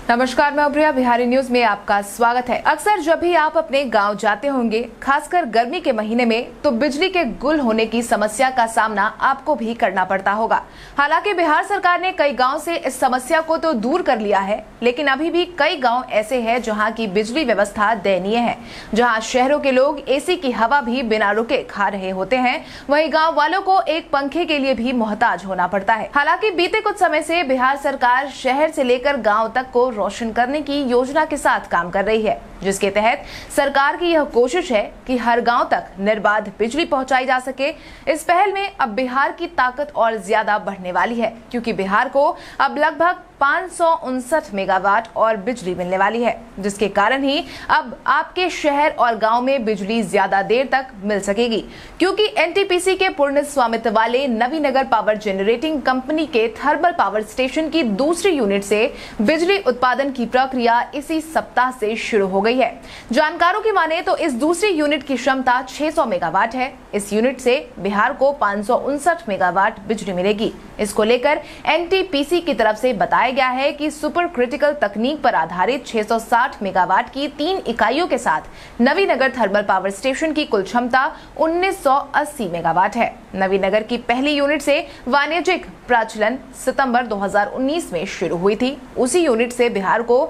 नमस्कार, मैं प्रिया। बिहारी न्यूज में आपका स्वागत है। अक्सर जब भी आप अपने गांव जाते होंगे, खासकर गर्मी के महीने में, तो बिजली के गुल होने की समस्या का सामना आपको भी करना पड़ता होगा। हालांकि बिहार सरकार ने कई गांव से इस समस्या को तो दूर कर लिया है, लेकिन अभी भी कई गांव ऐसे हैं जहां की बिजली व्यवस्था दयनीय है। जहां शहरों के लोग एसी की हवा भी बिना रुके खा रहे होते हैं, वहीं गाँव वालों को एक पंखे के लिए भी मोहताज होना पड़ता है। हालांकि बीते कुछ समय से बिहार सरकार शहर से लेकर गाँव तक को रोशन करने की योजना के साथ काम कर रही है, जिसके तहत सरकार की यह कोशिश है कि हर गांव तक निर्बाध बिजली पहुंचाई जा सके। इस पहल में अब बिहार की ताकत और ज्यादा बढ़ने वाली है, क्योंकि बिहार को अब लगभग 559 मेगावाट और बिजली मिलने वाली है, जिसके कारण ही अब आपके शहर और गांव में बिजली ज्यादा देर तक मिल सकेगी। क्योंकि एनटीपीसी के पूर्ण स्वामित्व वाले नवीनगर पावर जनरेटिंग कंपनी के थर्मल पावर स्टेशन की दूसरी यूनिट से बिजली उत्पादन की प्रक्रिया इसी सप्ताह से शुरू हो गई है। जानकारों की माने तो इस दूसरी यूनिट की क्षमता 600 मेगावाट है। इस यूनिट से बिहार को 559 मेगावाट बिजली मिलेगी। इसको लेकर एनटीपीसी की तरफ से बताया गया है कि सुपर क्रिटिकल तकनीक पर आधारित 660 मेगावाट की 3 इकाइयों के साथ नवीनगर थर्मल पावर स्टेशन की कुल क्षमता 1980 मेगावाट है। नवीनगर की पहली यूनिट से वाणिज्यिक प्रचलन सितंबर 2019 में शुरू हुई थी। उसी यूनिट से बिहार को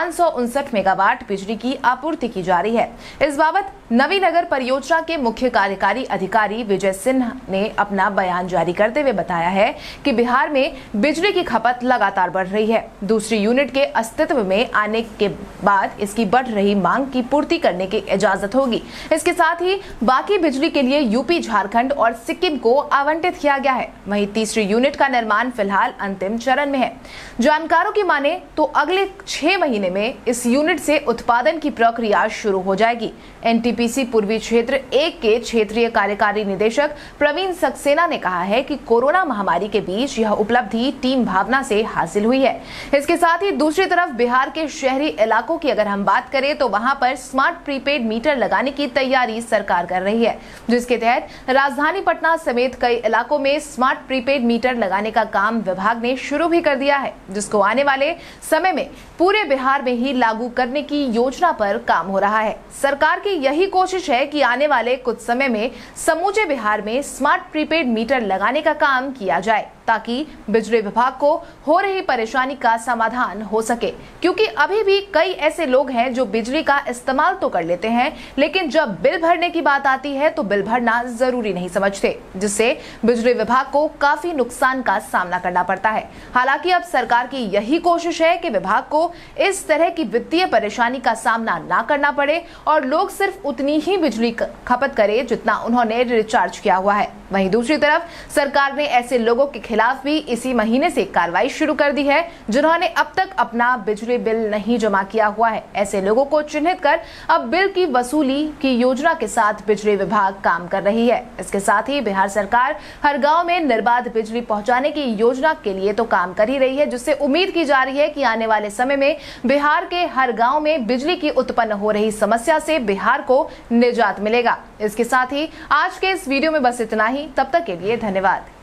559 मेगावाट बिजली की आपूर्ति की जा रही है। इस बाबत नवीनगर परियोजना के मुख्य कार्यकारी अधिकारी विजय सिन्हा ने अपना बयान जारी करते हुए बताया है कि बिहार में बिजली की खपत लगातार बढ़ रही है। दूसरी यूनिट के अस्तित्व में आने के बाद इसकी बढ़ रही मांग की पूर्ति करने की इजाजत होगी। इसके साथ ही बाकी बिजली के लिए यूपी, झारखंड और सिक्किम को आवंटित किया गया है। वहीं तीसरी यूनिट का निर्माण फिलहाल अंतिम चरण में है। जानकारों की माने तो अगले 6 महीने में इस यूनिट से उत्पादन की प्रक्रिया शुरू हो जाएगी। एनटीपीसी पूर्वी क्षेत्र 1 के क्षेत्रीय कार्यकारी निदेशक प्रवीण सक्सेना ने कहा है कि कोरोना महामारी के बीच यह उपलब्धि टीम भावना से हासिल हुई है। इसके साथ ही दूसरी तरफ बिहार के शहरी इलाकों की अगर हम बात करें तो वहां पर स्मार्ट प्रीपेड मीटर लगाने की तैयारी सरकार कर रही है, जिसके तहत राजधानी पटना समेत कई इलाकों में स्मार्ट प्रीपेड मीटर लगाने का काम विभाग ने शुरू भी कर दिया है, जिसको आने वाले समय में पूरे बिहार में ही लागू करने की योजना पर काम हो रहा है। सरकार की यही कोशिश है कि आने वाले कुछ समय में समूचे बिहार में स्मार्ट प्रीपेड मीटर लगाने का काम किया जाए, ताकि बिजली विभाग को हो रही परेशानी का समाधान हो सके। क्योंकि अभी भी कई ऐसे लोग हैं जो बिजली का इस्तेमाल तो कर लेते हैं, लेकिन जब बिल भरने की बात आती है तो बिल भरना जरूरी नहीं समझते, जिससे बिजली विभाग को काफी नुकसान का सामना करना पड़ता है। हालांकि अब सरकार की यही कोशिश है कि विभाग को इस तरह की वित्तीय परेशानी का सामना ना करना पड़े और लोग सिर्फ उतनी ही बिजली खपत करें जितना उन्होंने रिचार्ज किया हुआ है। वहीं दूसरी तरफ सरकार ने ऐसे लोगों के खिलाफ भी इसी महीने से कार्रवाई शुरू कर दी है, जिन्होंने अब तक अपना बिजली बिल नहीं जमा किया हुआ है। ऐसे लोगों को चिन्हित कर अब बिल की वसूली की योजना के साथ बिजली विभाग काम कर रही है। इसके साथ ही बिहार सरकार हर गांव में निर्बाध बिजली पहुंचाने की योजना के लिए तो काम कर ही रही है, जिससे उम्मीद की जा रही है कि आने वाले समय में बिहार के हर गाँव में बिजली की उत्पन्न हो रही समस्या से बिहार को निजात मिलेगा। इसके साथ ही आज के इस वीडियो में बस इतना ही। तब तक के लिए धन्यवाद।